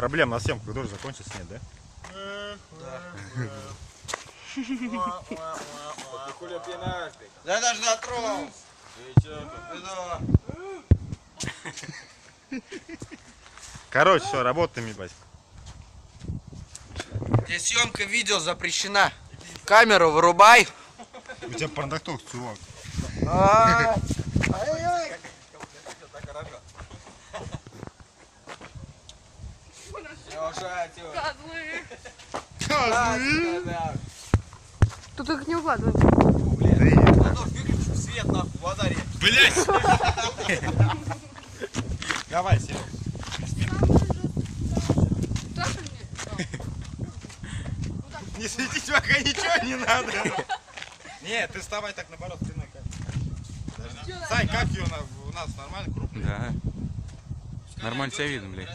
Проблем на съемках тоже закончилась, нет, да? Да даже дотронул. Короче, все, работаем, ебать. Здесь съемка видео запрещена. Камеру вырубай. У тебя парадокс, чувак. Тут их не укладывают. Выключи свет нахуй в базаре. Блять! Давай, Серега. Не свети, чувака, ничего не надо. Нет, ты вставай так наоборот, спиной как. Сань, как ее у нас нормально, крупный? Да. Нормально себя видно, блядь.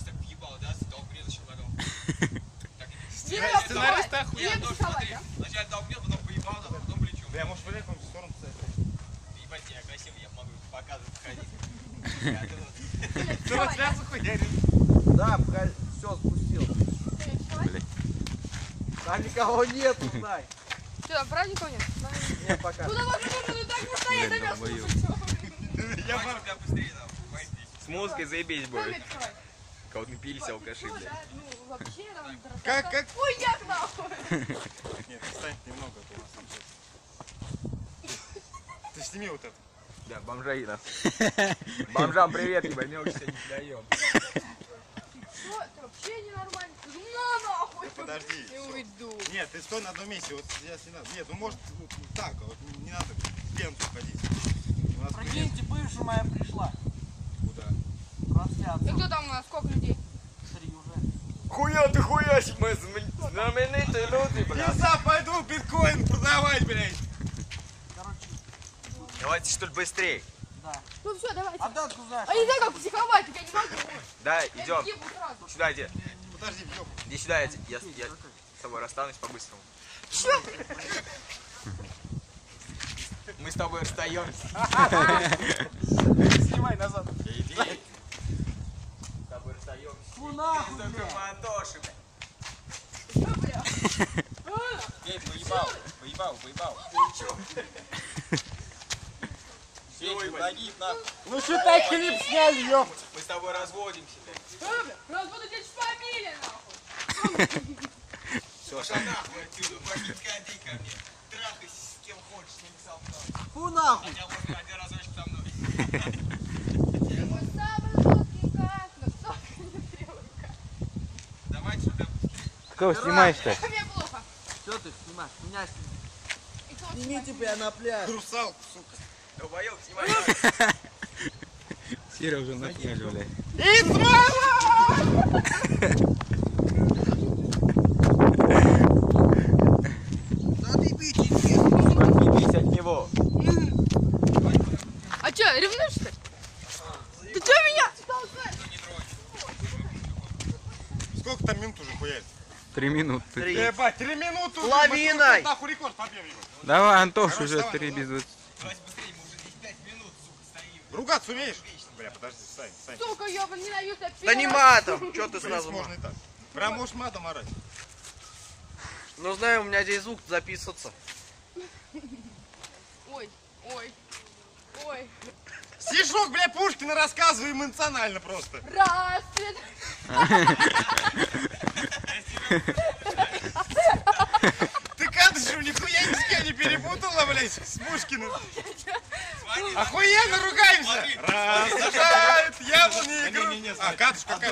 Сценарист охуел. Вначале толкнет, потом поебал, потом плечом. Бля, может, в какую сторону стоять? Ебать, я красивый, я могу показывать, ходить. Трансляцию хуярим. Да, все, спустил. Блядь. Там никого нету, знай. Что, правда никого нет? Не, пока. Ну давай, ну так не стоит, Блин, так долбоёб. Я тебя быстрее там. С музыкой заебись будет. открывай. Кого-то напились алкаши, блядь. Ну, вообще там... Как? Ой, я нахуй! Нет, встань немного, а то у нас там сейчас. Ты сними вот это. Да, бомжаи нас. Бомжам привет, ебать, мелочь сегодня не даем. Что? Ты вообще ненормальный. На нахуй! Подожди. Не всё. уйду. Нет, ты стой на одном месте, вот сейчас не надо. Нет, ну может вот так, а вот не надо в ленту ходить. У нас Прикиньте, бывшая моя пришла. куда? И Трансляция. кто там у нас? Сколько людей? 3 уже. Хуя ты хуясь, мы знаменитые люди, блядь. Пизда, пойду биткоин продавать, блядь. Короче, Давайте что ли быстрее. да. Ну все, давайте. А ты откуда знаешь? А не знаю, как психовать, я не могу. Да, Я идем. бегу сразу. Сюда иди. Подожди, бьём. Иди сюда, я с тобой расстанусь по-быстрому. Мы с тобой расстаемся. Снимай назад. Иди. С тобой расстаемся. Фу нахуй, Только блядь. Антоши, блядь. Что, бля? Эй, поебал. Светик, погиб, нахуй. Ну считай, клип сняли, ёпт. Мы с тобой разводимся, блядь. Что, бля? Нас будут делать фамилия, нахуй. Все, Нахуй отсюда, ходи ко мне. Трахайся с кем хочешь, не со мной. Фу нахуй. Хотя можно один разочек со мной. Мы самый жесткий кайф, но только не трёвка. Давайте сюда. кого снимаешь-то? Мне плохо. Что ты снимаешь? Меня сними. И кто Сними снимает? тебя на пляж. Русалку, сука. Долбоёб, снимай. Серега уже на пляже, блядь. Да ты бичи, Отъебись от него. А чё, ревнуешь, что ли? Ты чё меня толкаешь? Сколько там минут уже хуярит? 3 минуты. Ебать, 3 минуты уже. Лавиной. Мы нахуй рекорд побьем его. Давай, Антош, Короче, уже давай, 3 без 20. Давайте быстрее, мы уже здесь 5 минут, сука, стоим. Ругаться умеешь? Бля, подожди, Сань. Сука, ёбан, ненавижу тебя. Да не матом. Что ты В принципе, сразу можно и так. Прям можешь матом орать. Ну знаю, у меня здесь звук записываться. Ой, ой, ой. Стишок, бля, Пушкина рассказываем эмоционально просто. Рассвет. Ты Кадышев нихуя ни с кем не перепутала, блядь, с Пушкиным. Охуенно ругаемся. Рассажают яблони игру. А, Кадыш какая?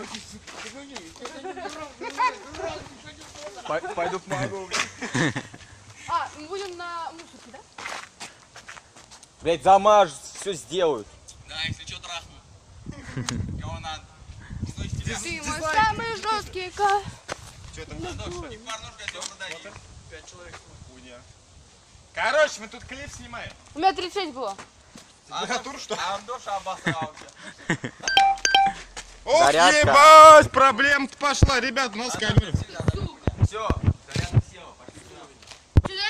Пойду помогу, блядь. А, мы будем на мусорке, да? Блядь, замажут, все сделают. Да, если что, трахну. Кого надо? Ну, из тебя. Ты мой самый жесткий кайф. Что там? И порнушка тебе продадим. 5 человек. Хуйня. Короче, мы тут клип снимаем. У меня 36 было. Температуру, что? А Антоша обосрался. Ох, Зарядка. ебать, проблема-то пошла. Ребят, у нас камера. Все,